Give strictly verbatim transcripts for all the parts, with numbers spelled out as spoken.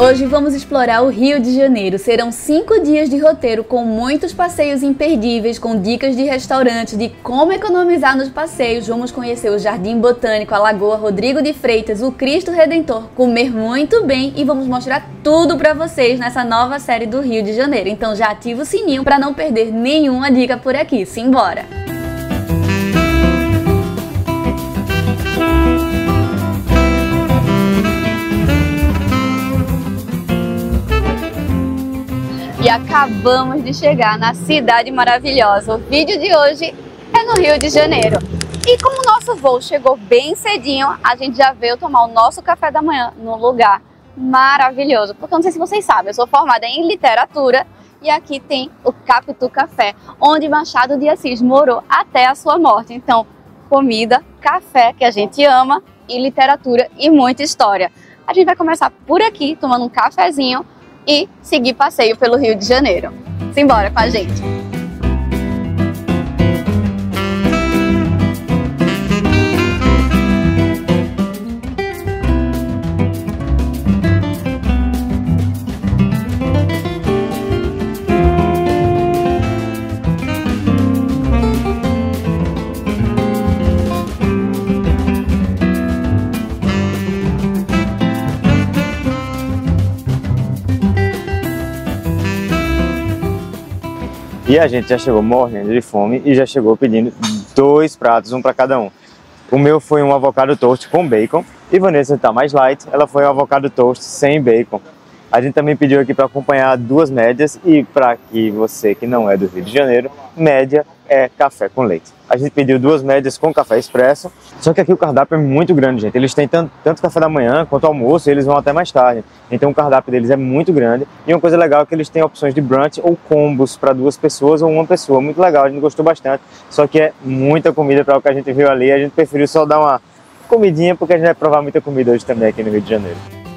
Hoje vamos explorar o Rio de Janeiro. Serão cinco dias de roteiro com muitos passeios imperdíveis, com dicas de restaurante, de como economizar nos passeios. Vamos conhecer o Jardim Botânico, a Lagoa Rodrigo de Freitas, o Cristo Redentor, comer muito bem e vamos mostrar tudo para vocês nessa nova série do Rio de Janeiro. Então já ativa o sininho para não perder nenhuma dica por aqui. Simbora! E acabamos de chegar na cidade maravilhosa. O vídeo de hoje é no Rio de Janeiro. E como o nosso voo chegou bem cedinho, a gente já veio tomar o nosso café da manhã num lugar maravilhoso. Porque eu não sei se vocês sabem, eu sou formada em literatura e aqui tem o Capitu Café, onde Machado de Assis morou até a sua morte. Então, comida, café, que a gente ama, e literatura e muita história. A gente vai começar por aqui, tomando um cafezinho, e seguir passeio pelo Rio de Janeiro. Simbora com a gente! E a gente já chegou morrendo de fome e já chegou pedindo dois pratos, um para cada um. O meu foi um avocado toast com bacon e Vanessa está mais light, ela foi um avocado toast sem bacon. A gente também pediu aqui para acompanhar duas médias e para que você que não é do Rio de Janeiro, média é café com leite. A gente pediu duas médias com café expresso, só que aqui o cardápio é muito grande, gente. Eles têm tanto, tanto café da manhã quanto almoço e eles vão até mais tarde. Então o cardápio deles é muito grande. E uma coisa legal é que eles têm opções de brunch ou combos para duas pessoas ou uma pessoa. Muito legal, a gente gostou bastante. Só que é muita comida para o que a gente viu ali. A gente preferiu só dar uma comidinha porque a gente vai provar muita comida hoje também aqui no Rio de Janeiro.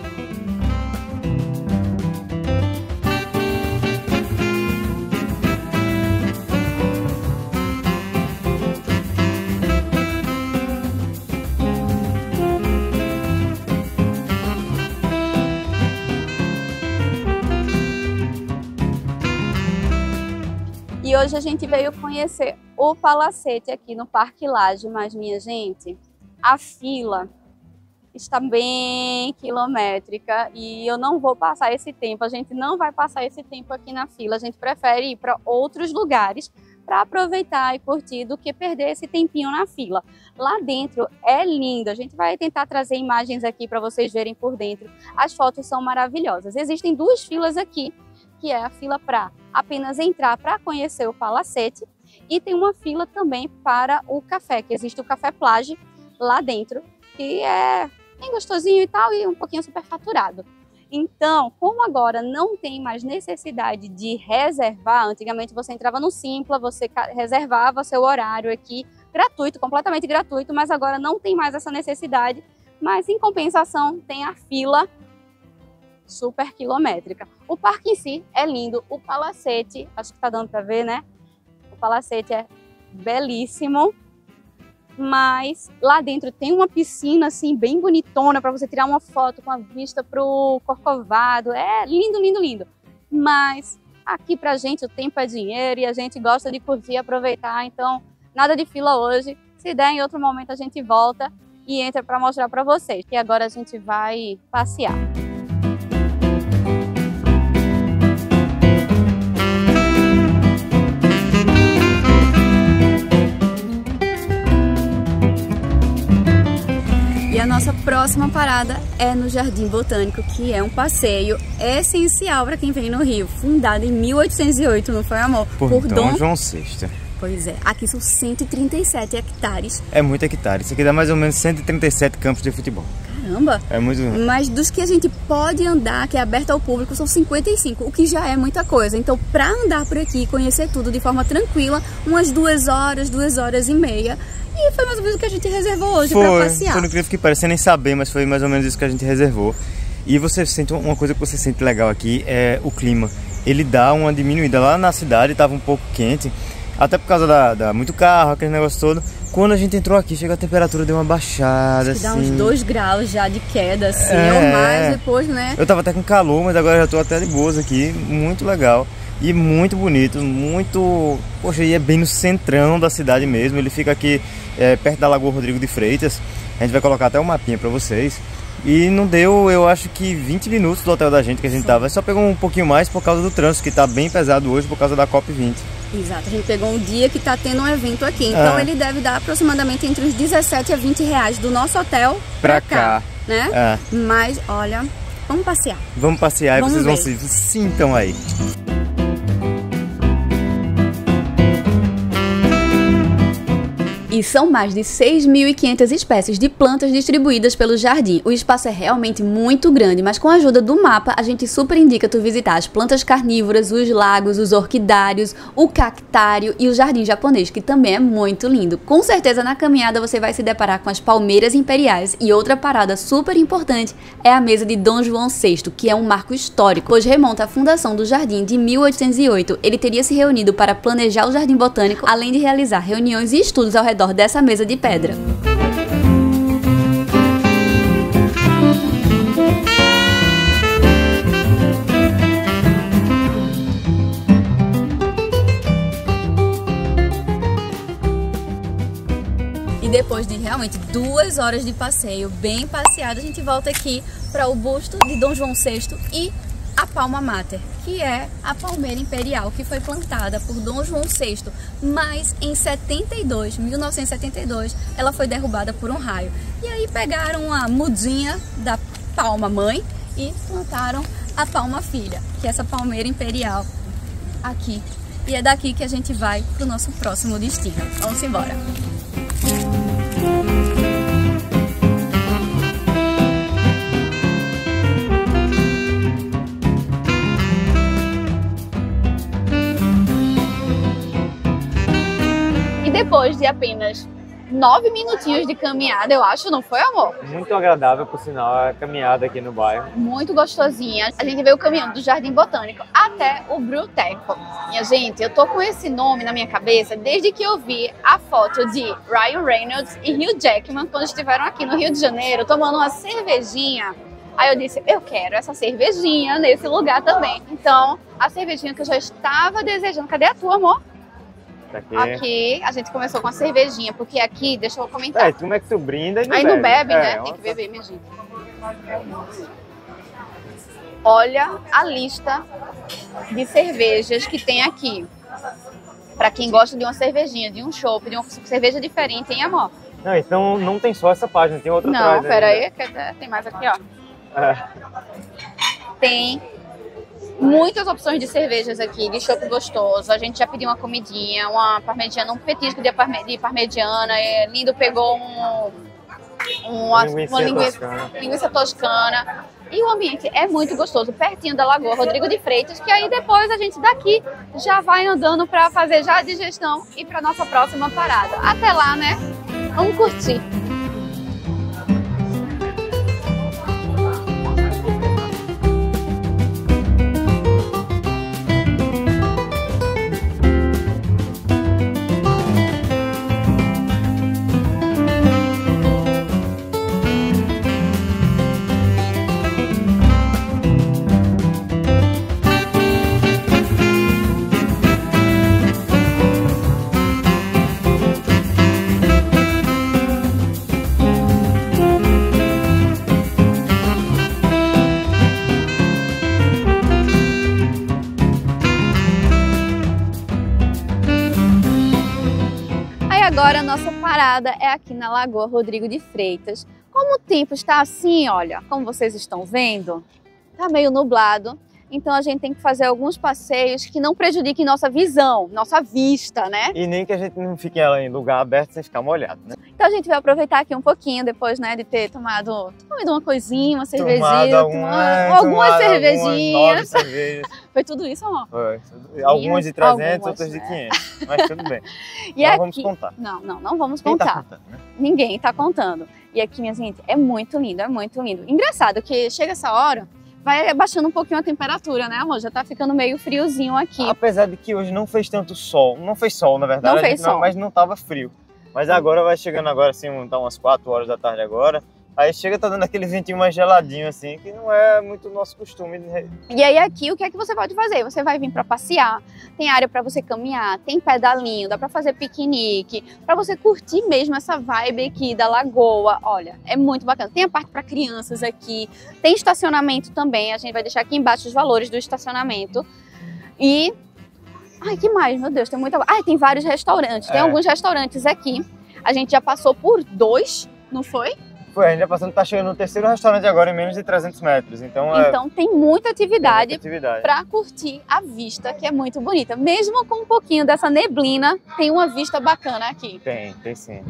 E hoje a gente veio conhecer o Palacete aqui no Parque Lage, mas minha gente, a fila está bem quilométrica e eu não vou passar esse tempo, a gente não vai passar esse tempo aqui na fila, a gente prefere ir para outros lugares para aproveitar e curtir do que perder esse tempinho na fila. Lá dentro é lindo, a gente vai tentar trazer imagens aqui para vocês verem por dentro, as fotos são maravilhosas. Existem duas filas aqui, que é a fila para apenas entrar para conhecer o Palacete e tem uma fila também para o café, que existe o Café Plage lá dentro, que é bem gostosinho e tal e um pouquinho superfaturado. Então, como agora não tem mais necessidade de reservar, antigamente você entrava no Simpla, você reservava seu horário aqui, gratuito, completamente gratuito, mas agora não tem mais essa necessidade, mas em compensação tem a fila super quilométrica. O parque em si é lindo, o Palacete, acho que tá dando para ver, né? O Palacete é belíssimo, mas lá dentro tem uma piscina assim bem bonitona para você tirar uma foto com a vista pro Corcovado. É lindo, lindo, lindo. Mas aqui pra gente o tempo é dinheiro e a gente gosta de curtir e aproveitar, então nada de fila hoje. Se der em outro momento a gente volta e entra para mostrar para vocês. E agora a gente vai passear. A nossa próxima parada é no Jardim Botânico, que é um passeio essencial para quem vem no Rio. Fundado em mil oitocentos e oito, não foi, amor? Por, Por Dom, Dom João sexto. Pois é, aqui são cento e trinta e sete hectares. É muito hectare, isso aqui dá mais ou menos cento e trinta e sete campos de futebol. Caramba! É muito. Mas dos que a gente pode andar, que é aberto ao público, são cinquenta e cinco, o que já é muita coisa. Então, para andar por aqui e conhecer tudo de forma tranquila, umas duas horas, duas horas e meia. E foi mais ou menos o que a gente reservou hoje para passear. Foi, por incrível que pareça, nem saber, mas foi mais ou menos isso que a gente reservou. E você sente, uma coisa que você sente legal aqui é o clima. Ele dá uma diminuída. Lá na cidade estava um pouco quente, até por causa da, da muito carro, aquele negócio todo. Quando a gente entrou aqui, chegou a temperatura, deu uma baixada, assim. Dá uns dois graus já de queda, assim, é, ou mais depois, né? Eu tava até com calor, mas agora já tô até de boas aqui, muito legal. E muito bonito, muito... Poxa, e é bem no centrão da cidade mesmo. Ele fica aqui é, perto da Lagoa Rodrigo de Freitas. A gente vai colocar até um mapinha pra vocês. E não deu, eu acho que vinte minutos do hotel da gente que a gente tava. Só pegou um pouquinho mais por causa do trânsito, que tá bem pesado hoje por causa da COP vinte. Exato, a gente pegou um dia que tá tendo um evento aqui. Então é. ele deve dar aproximadamente entre uns dezessete a vinte reais do nosso hotel pra, pra cá, cá, né? É. Mas, olha, vamos passear. Vamos passear vamos e vocês ver. vão se sintam aí. E são mais de seis mil e quinhentas espécies de plantas distribuídas pelo jardim. O espaço é realmente muito grande, mas com a ajuda do mapa, a gente super indica tu visitar as plantas carnívoras, os lagos, os orquidários, o cactário e o jardim japonês, que também é muito lindo. Com certeza na caminhada você vai se deparar com as palmeiras imperiais e outra parada super importante é a mesa de Dom João sexto, que é um marco histórico, pois remonta à fundação do jardim de mil oitocentos e oito. Ele teria se reunido para planejar o jardim botânico, além de realizar reuniões e estudos ao redor dessa mesa de pedra. E depois de realmente duas horas de passeio, bem passeado, a gente volta aqui para o busto de Dom João sexto e a Palma Mater, que é a palmeira imperial que foi plantada por Dom João sexto, mas em setenta e dois, mil novecentos e setenta e dois, ela foi derrubada por um raio. E aí pegaram a mudinha da palma mãe e plantaram a palma filha, que é essa palmeira imperial aqui. E é daqui que a gente vai para o nosso próximo destino. Vamos embora! Depois de apenas nove minutinhos de caminhada, eu acho, não foi, amor? Muito agradável, por sinal, a caminhada aqui no bairro. Muito gostosinha. A gente veio caminhando do Jardim Botânico até o Bruteco. Minha gente, eu tô com esse nome na minha cabeça desde que eu vi a foto de Ryan Reynolds e Hugh Jackman quando estiveram aqui no Rio de Janeiro tomando uma cervejinha. Aí eu disse, eu quero essa cervejinha nesse lugar também. Então, a cervejinha que eu já estava desejando. Cadê a tua, amor? Aqui. aqui a gente começou com a cervejinha, porque aqui, deixa eu comentar. É, como é que tu brinda e não Aí bebe? não bebe, é, né? Tem que beber, minha gente. Olha a lista de cervejas que tem aqui. Pra quem gosta de uma cervejinha, de um chopp, de uma cerveja diferente, hein, amor? Não, então não tem só essa página, tem outra Não, atrás. Não, pera aí, que tem mais aqui, ó. É. Tem muitas opções de cervejas aqui, de chopp gostoso. A gente já pediu uma comidinha, uma parmegiana, um petisco de, parme, de parmegiana. É, Lindo pegou um, um, uma, linguiça, uma linguiça, toscana. linguiça toscana. E o ambiente é muito gostoso, pertinho da Lagoa Rodrigo de Freitas, que aí depois a gente daqui já vai andando para fazer já a digestão e para nossa próxima parada. Até lá, né? Vamos curtir. Agora a nossa parada é aqui na Lagoa Rodrigo de Freitas. Como o tempo está assim, olha, como vocês estão vendo, tá meio nublado. Então a gente tem que fazer alguns passeios que não prejudiquem nossa visão, nossa vista, né? E nem que a gente não fique em lugar aberto sem ficar molhado, né? Então a gente vai aproveitar aqui um pouquinho depois, né, de ter tomado, tomado uma coisinha, uma cervejinha, algum, tomado, é, algumas tomado cervejinhas. cervejas. Foi tudo isso, amor? Foi. Algumas de trezentos, algumas, outras de né? quinhentos, mas tudo bem. E não aqui... vamos contar. Não, não, não vamos Quem contar. tá contando, né? Ninguém tá contando. E aqui, minha gente, é muito lindo, é muito lindo. Engraçado que chega essa hora, vai baixando um pouquinho a temperatura, né, amor? Já tá ficando meio friozinho aqui. Apesar de que hoje não fez tanto sol. Não fez sol, na verdade. Não fez sol. Não, mas não tava frio. Mas agora vai chegando agora, assim, tá umas quatro horas da tarde agora. Aí chega, tá dando aquele ventinho mais geladinho, assim, que não é muito o nosso costume. E aí aqui, o que é que você pode fazer? Você vai vir para passear, tem área para você caminhar, tem pedalinho, dá para fazer piquenique, para você curtir mesmo essa vibe aqui da lagoa. Olha, é muito bacana. Tem a parte para crianças aqui, tem estacionamento também, a gente vai deixar aqui embaixo os valores do estacionamento. E... ai, que mais? Meu Deus, tem muita... ah, tem vários restaurantes, tem é. alguns restaurantes aqui. A gente já passou por dois, não foi? Foi, a gente já passando, tá chegando no terceiro restaurante agora em menos de trezentos metros, então... Então é... tem muita atividade, atividade. para curtir a vista, que é muito bonita. Mesmo com um pouquinho dessa neblina, tem uma vista bacana aqui. Tem, tem sim.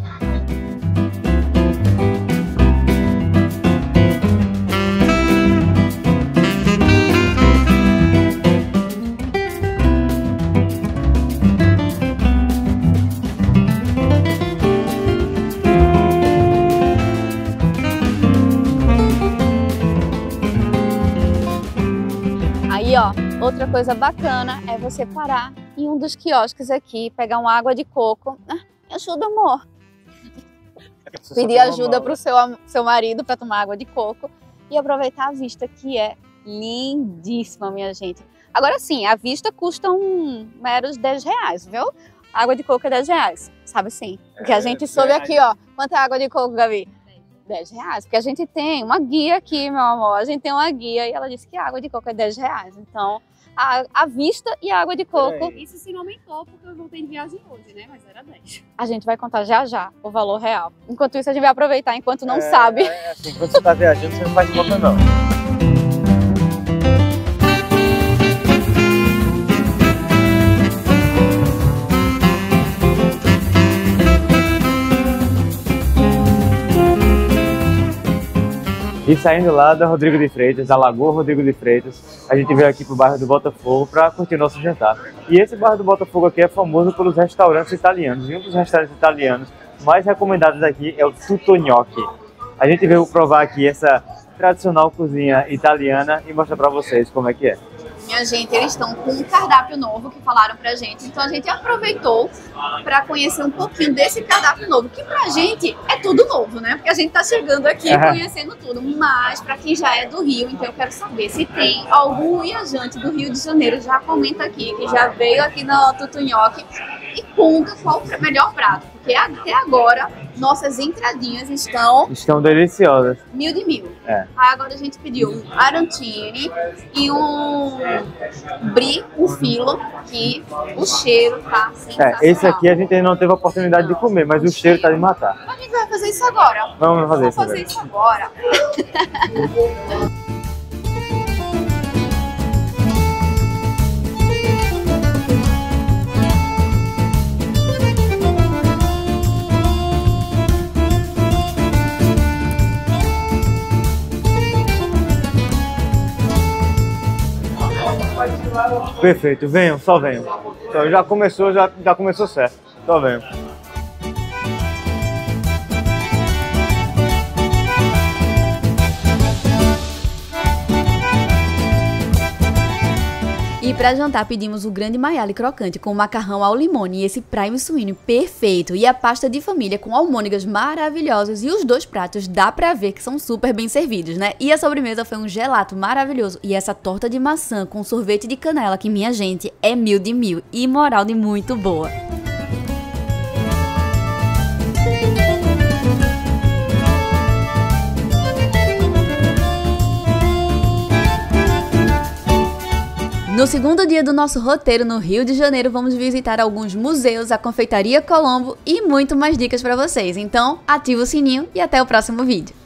E ó, outra coisa bacana é você parar em um dos quiosques aqui, pegar uma água de coco. Ah, me ajuda, amor. Pedir ajuda para o seu, seu marido para tomar água de coco e aproveitar a vista, que é lindíssima, minha gente. Agora sim, a vista custa um meros dez reais, viu? A água de coco é dez reais, sabe sim? Porque a gente soube aqui, ó. Quanto é a água de coco, Gabi? dez reais, porque a gente tem uma guia aqui, meu amor, a gente tem uma guia e ela disse que a água de coco é dez reais, então a, a vista e a água de coco... Isso se não aumentou porque eu voltei de viagem hoje, né, mas era dez. A gente vai contar já já o valor real, enquanto isso a gente vai aproveitar, enquanto não é, sabe. É, assim, quando você tá viajando você não faz conta não. E saindo lá da Rodrigo de Freitas, da Lagoa Rodrigo de Freitas, a gente veio aqui pro bairro do Botafogo para curtir nosso jantar. E esse bairro do Botafogo aqui é famoso pelos restaurantes italianos. E um dos restaurantes italianos mais recomendados aqui é o Tutto Gnocchi. A gente veio provar aqui essa tradicional cozinha italiana e mostrar para vocês como é que é. Minha gente, eles estão com um cardápio novo que falaram pra gente, então a gente aproveitou para conhecer um pouquinho desse cardápio novo, que pra gente é tudo novo, né? Porque a gente tá chegando aqui uhum. conhecendo tudo, mas pra quem já é do Rio, então eu quero saber se tem algum viajante do Rio de Janeiro, já comenta aqui, que já veio aqui no Tutto Gnocchi e conta qual é o melhor prato, porque até agora nossas entradinhas estão... Estão deliciosas. Mil de mil. É. Aí agora a gente pediu um arancine e um brie com filo, que o cheiro tá sensacional. É, esse aqui a gente ainda não teve a oportunidade de comer, mas o, o cheiro tá de matar. A gente vai fazer isso agora. Vamos fazer Vamos isso fazer isso agora. Perfeito, venham, só venham. Então, já começou, já, já começou certo. Só venham. E para jantar pedimos o grande maiale crocante com macarrão ao limone e esse prime suíno perfeito e a pasta de família com almôndegas maravilhosas, e os dois pratos dá pra ver que são super bem servidos, né? E a sobremesa foi um gelato maravilhoso e essa torta de maçã com sorvete de canela que, minha gente, é mil de mil e moral de muito boa. No segundo dia do nosso roteiro no Rio de Janeiro, vamos visitar alguns museus, a Confeitaria Colombo e muito mais dicas para vocês. Então, ativa o sininho e até o próximo vídeo.